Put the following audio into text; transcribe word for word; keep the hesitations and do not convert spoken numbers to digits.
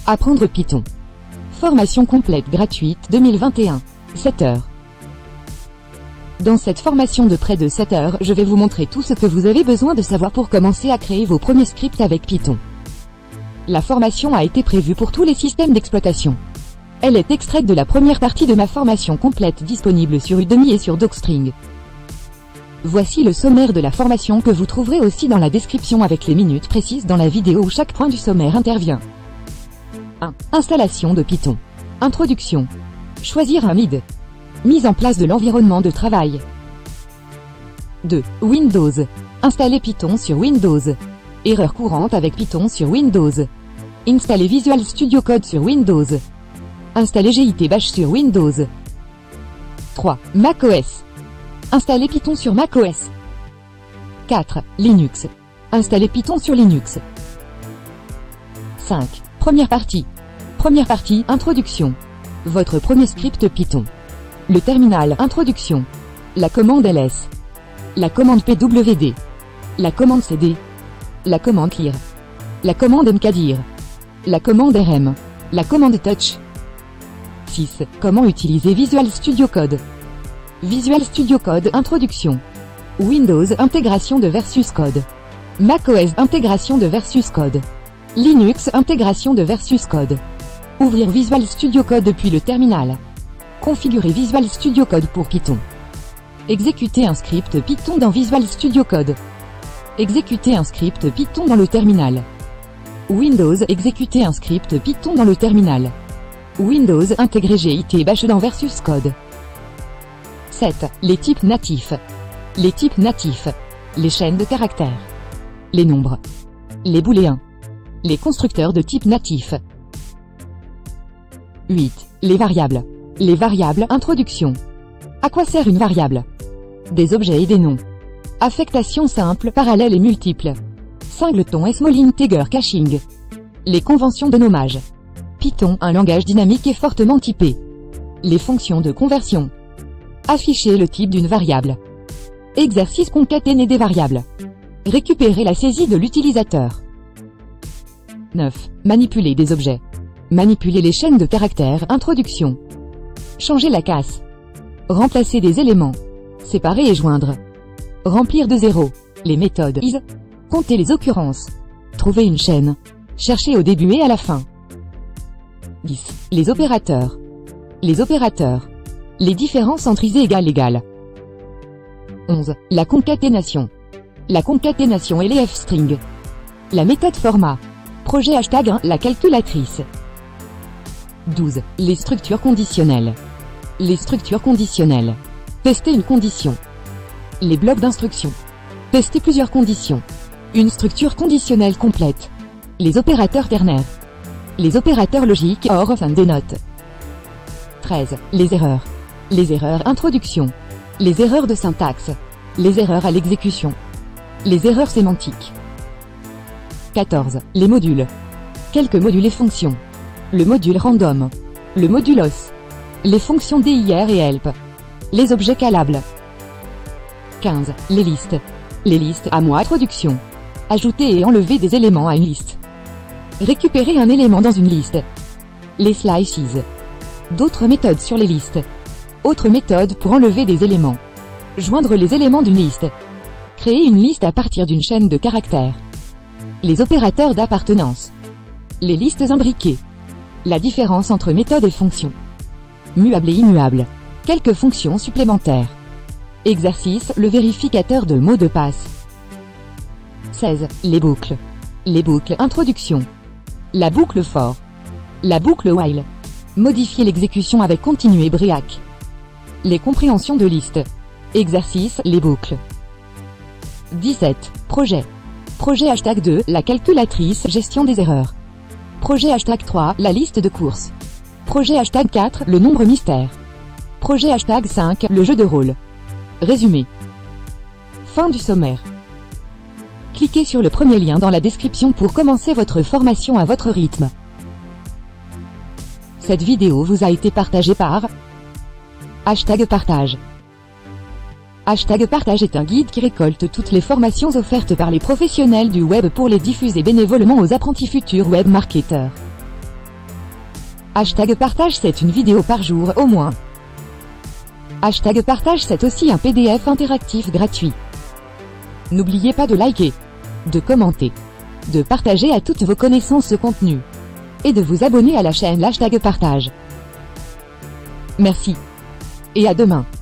Apprendre Python. Formation complète gratuite deux mille vingt et un. sept heures. Dans cette formation de près de sept heures, je vais vous montrer tout ce que vous avez besoin de savoir pour commencer à créer vos premiers scripts avec Python. La formation a été prévue pour tous les systèmes d'exploitation. Elle est extraite de la première partie de ma formation complète disponible sur Udemy et sur Docstring. Voici le sommaire de la formation que vous trouverez aussi dans la description avec les minutes précises dans la vidéo où chaque point du sommaire intervient. un. Installation de Python. Introduction. Choisir un M I D. Mise en place de l'environnement de travail. deux. Windows. Installer Python sur Windows. Erreur courante avec Python sur Windows. Installer Visual Studio Code sur Windows. Installer G I T Bash sur Windows. trois. macOS. Installer Python sur macOS. quatre. Linux. Installer Python sur Linux. cinq. Première partie. Première partie, introduction. Votre premier script Python. Le terminal, introduction. La commande L S. La commande P W D. La commande C D. La commande clear. La commande mkdir. La commande R M. La commande touch. six. Comment utiliser Visual Studio Code. Visual Studio Code, introduction. Windows, intégration de Versus Code. macOS, intégration de Versus Code. Linux, intégration de Versus Code. Ouvrir Visual Studio Code depuis le terminal. Configurer Visual Studio Code pour Python. Exécuter un script Python dans Visual Studio Code. Exécuter un script Python dans le terminal. Windows, exécuter un script Python dans le terminal. Windows, intégrer G I T Bash dans Versus Code. sept. Les types natifs. Les types natifs. Les chaînes de caractères. Les nombres. Les booléens. Les constructeurs de type natif. huit. Les variables. Les variables, introduction. À quoi sert une variable? Des objets et des noms. Affectation simple, parallèle et multiple. Singleton et small integer caching. Les conventions de nommage. Python, un langage dynamique et fortement typé. Les fonctions de conversion. Afficher le type d'une variable. Exercice concaténer des variables. Récupérer la saisie de l'utilisateur. neuf. Manipuler des objets. Manipuler les chaînes de caractères, introduction. Changer la casse. Remplacer des éléments. Séparer et joindre. Remplir de zéro. Les méthodes is. Compter les occurrences. Trouver une chaîne. Chercher au début et à la fin. dix. Les opérateurs. Les opérateurs. Les différences entre is et égal égal. onze. La concaténation. La concaténation et les f-strings. La méthode format. Projet hashtag un, la calculatrice. douze. Les structures conditionnelles. Les structures conditionnelles. Tester une condition. Les blocs d'instruction. Tester plusieurs conditions. Une structure conditionnelle complète. Les opérateurs ternaires. Les opérateurs logiques or fin des notes. treize. Les erreurs. Les erreurs introduction. Les erreurs de syntaxe. Les erreurs à l'exécution. Les erreurs sémantiques. quatorze. Les modules. Quelques modules et fonctions. Le module random. Le modulos. Les fonctions dir et help. Les objets calables. quinze. Les listes. Les listes à moi introduction. Ajouter et enlever des éléments à une liste. Récupérer un élément dans une liste. Les slices. D'autres méthodes sur les listes. Autres méthodes pour enlever des éléments. Joindre les éléments d'une liste. Créer une liste à partir d'une chaîne de caractères. Les opérateurs d'appartenance. Les listes imbriquées. La différence entre méthode et fonction. Muable et immuable. Quelques fonctions supplémentaires. Exercice, le vérificateur de mots de passe. seize. Les boucles. Les boucles, introduction. La boucle for. La boucle while. Modifier l'exécution avec continu et break. Les compréhensions de liste. Exercice, les boucles. dix-sept. Projet. Projet hashtag deux, la calculatrice, gestion des erreurs. Projet hashtag trois, la liste de courses. Projet hashtag quatre, le nombre mystère. Projet hashtag cinq, le jeu de rôle. Résumé. Fin du sommaire. Cliquez sur le premier lien dans la description pour commencer votre formation à votre rythme. Cette vidéo vous a été partagée par Hashtag Partage. Hashtag Partage est un guide qui récolte toutes les formations offertes par les professionnels du web pour les diffuser bénévolement aux apprentis futurs web marketeurs. Hashtag partage c'est une vidéo par jour au moins. Hashtag partage c'est aussi un P D F interactif gratuit. N'oubliez pas de liker, de commenter, de partager à toutes vos connaissances ce contenu, et de vous abonner à la chaîne Hashtag partage. Merci. Et à demain.